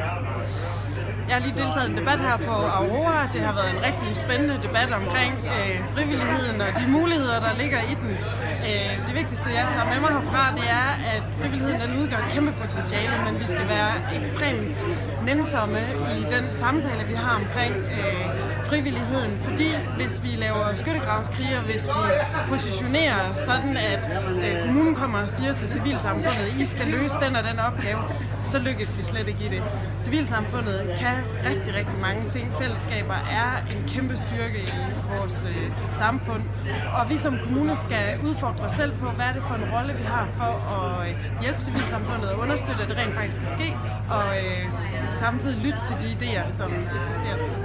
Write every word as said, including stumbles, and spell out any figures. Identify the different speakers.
Speaker 1: Jeg har lige deltaget i en debat her på Aurora. Det har været en rigtig spændende debat omkring øh, frivilligheden og de muligheder, der ligger i den. Øh, det vigtigste, jeg tager med mig herfra, det er, at frivilligheden den udgør et kæmpe potentiale, men vi skal være ekstremt nænsomme i den samtale, vi har omkring øh, frivilligheden. Fordi hvis vi laver skyttegravskriger, hvis vi positionerer sådan, at øh, kommunen kommer og siger til civilsamfundet, I skal løse den og den opgave, så lykkes vi slet ikke i det. Civilsamfundet kan rigtig, rigtig mange ting. Fællesskaber er en kæmpe styrke i vores øh, samfund, og vi som kommune skal udfordre os selv på, hvad er det for en rolle, vi har for at øh, hjælpe civilsamfundet og understøtte, at det rent faktisk skal ske, og øh, samtidig lytte til de idéer, som eksisterer.